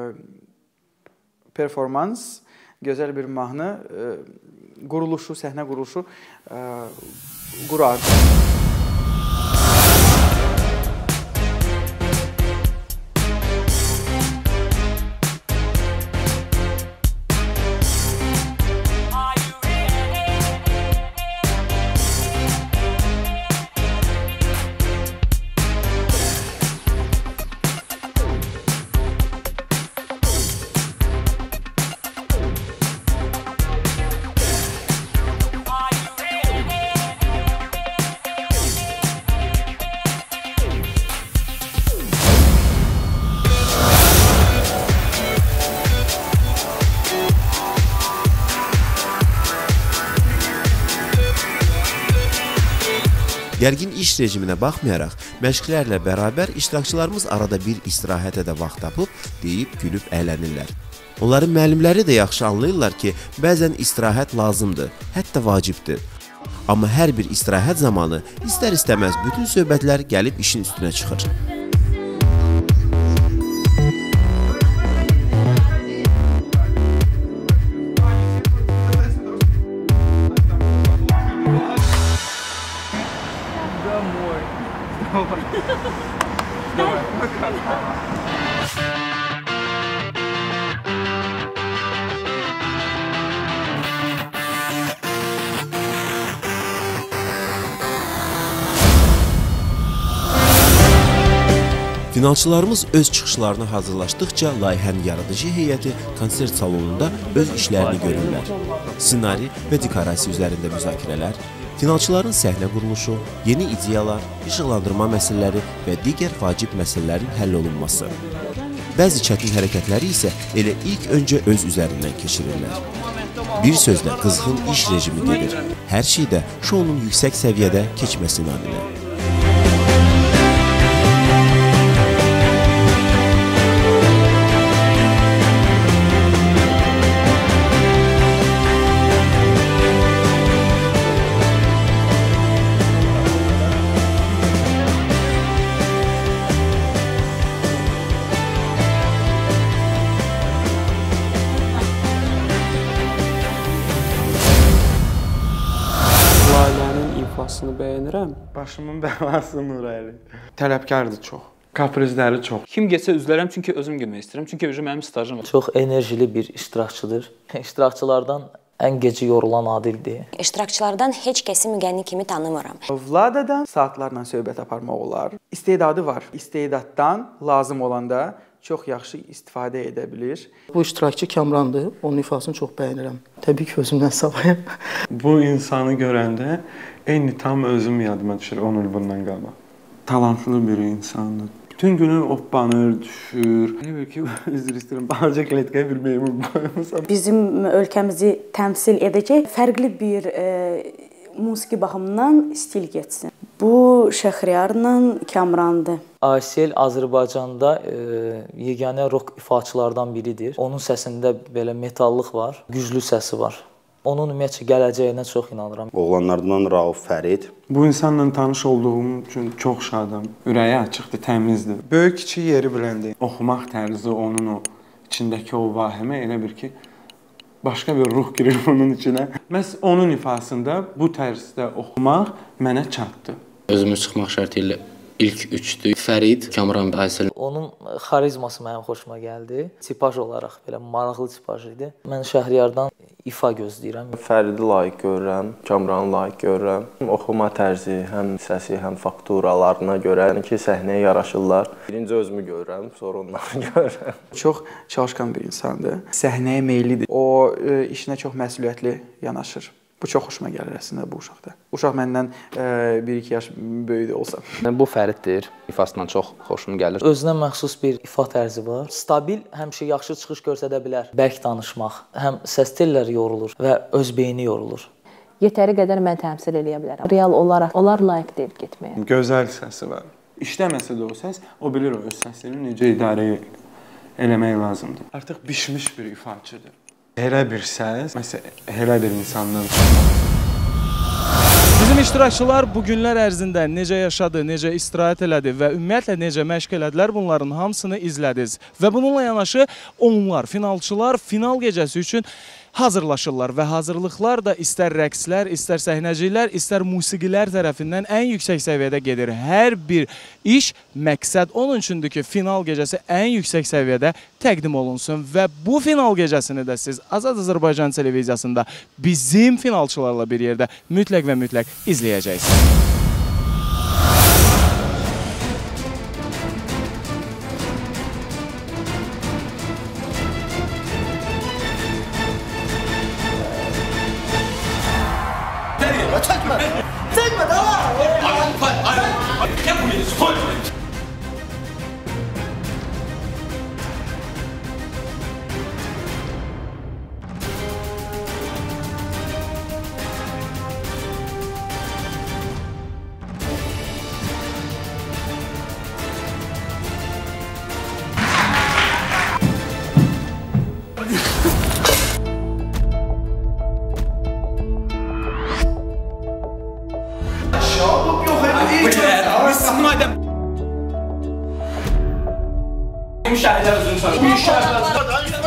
performans, gözəl bir mahnı quruluşu, səhnə quruluşu qurardım. Gərgin iş rejiminə baxmayaraq, məşqlərlə bərabər iştirakçılarımız arada bir istirahətə də vaxt tapıb, deyib, gülüb əylənirlər. Onların müəllimləri də yaxşı anlayırlar ki, bəzən istirahət lazımdır, hətta vacibdir. Amma hər bir istirahət zamanı istər-istəməz bütün söhbətlər gəlib işin üstünə çıxır. Finalçılarımız öz çıxışlarına hazırlaşdıqca layihənin yaradıcı heyəti konsert salonunda öz işlərini görürlər. Ssenari və dekorasiya üzərində müzakirələr, finalçıların səhnə quruluşu, yeni ideyalar, işıqlandırma məsələləri və digər vacib məsələlərin həll olunması. Bəzi çətin hərəkətləri isə elə ilk öncə öz üzərindən keçirirlər. Bir sözlə qızğın iş rejimi gedir. Hər şeydə şounun yüksək səviyyədə keçməsi naminə. Bəyənirəm. Başımın bəlası Nurəli. Tələbkardır çox. Kaprizləri çox. Kim getsə üzlərəm çünki özüm girmək istəyirəm. Çünki mənim stajım var. Çox enerjili bir iştirakçıdır. İştirakçılardan ən gecə yorulan Adildir. İştirakçılardan heç kəsi müğənni kimi tanımıram. Vladadan saatlarla söhbət aparmaq olar. İstedadı var. İstedaddan lazım olanda çox yaxşı istifadə edə bilir. Bu iştirakçı Kamrandır. Onun ifasını çox bəyənirəm. Təbii ki, özümdən savayım. Bu insanı görəndə eyni tam özüm yadıma düşür 10 il bundan qabaq. Talantlı bir insandır. Bütün günü oppanır, düşür. Elə bir ki, üzr istəyirəm, balaca kletkaya bir meymun qoymuşam. Bizim ölkəmizi təmsil edəcək fərqli bir musiqi baxımından stil getsin. Bu Şəxriyarla Kamrandır. Aysel Azərbaycanda yeganə rock ifaçılardan biridir. Onun səsində belə metallıq var, güclü səsi var. Onun ümumiyyətcə gələcəyinə çox inanıram. Oğlanlardan Rauf Fərid. Bu insanla tanış olduğum üçün çox şadam. Ürəyi açıqdır, təmizdir. Böyük kiçik yeri biləndir. Oxumaq tərzi, onun o içindəki o vahimə elə bir ki, başqa bir ruh girir bunun içinə. Məhz onun ifasında bu tərzdə oxumaq mənə çatdı. Özümü çıxmaq şərti ilə ilk üçdür. Fərid, Kamran və Aysel. Onun xarizması mənim xoşuma gəldi. Tipaj olaraq belə maraqlı tipaj idi. Mən Şəhriyardan ifa gözləyirəm. Fəridi layiq görürəm, Kamranı layiq görürəm. Oxuma tərzi, həm səsi, həm fakturalarına görə ki, səhnəyə yaraşırlar. Birinci özümü görürəm, sonra onları görürəm. Çox çalışqan bir insandır. Səhnəyə meyillidir. O işinə çox məsuliyyətli yanaşır. Bu çox xoşuma gəlir əslində bu uşaqda. Uşaq məndən 1-2 yaş böyük olsa. Bu Fəriddir. İfasından çox xoşum gəlir. Özünə məxsus bir ifa tərzi var. Stabil, həmişə yaxşı çıxış göstərə bilər. Bərk danışmaq, həm səs telləri yorulur və öz beyni yorulur. Yetəri qədər mən təmsil eləyə bilərəm. Real olaraq onlar layiq deyil getməyə. Gözəl səsi var. İşləməsə də o səs, o bilir o öz səsini necə idarə eləmək lazımdır. Artıq bişmiş bir ifaçıdır. Elə bir səs, məsələn, elə bir insandan Bizim iştirakçılar bu günlər ərzində necə yaşadı, necə istirahət elədi və ümumiyyətlə necə məşq elədilər, bunların hamısını izlədiniz. Və bununla yanaşı onlar, finalçılar final gecəsi üçün hazırlaşırlar və hazırlıqlar da istər rəqslər, istər səhnəcilər, istər musiqilər tərəfindən ən yüksək səviyyədə gedir. Hər bir iş, məqsəd onun üçündür ki, final gecəsi ən yüksək səviyyədə təqdim olunsun və bu final gecəsini də siz Azad Azərbaycan televiziyasında bizim finalçılarla bir yerdə mütləq və mütləq izləyəcəksiniz. Çəkmə da! Gəl buraya, soy! Müşahidələr özünü sanır. Müşahidələr.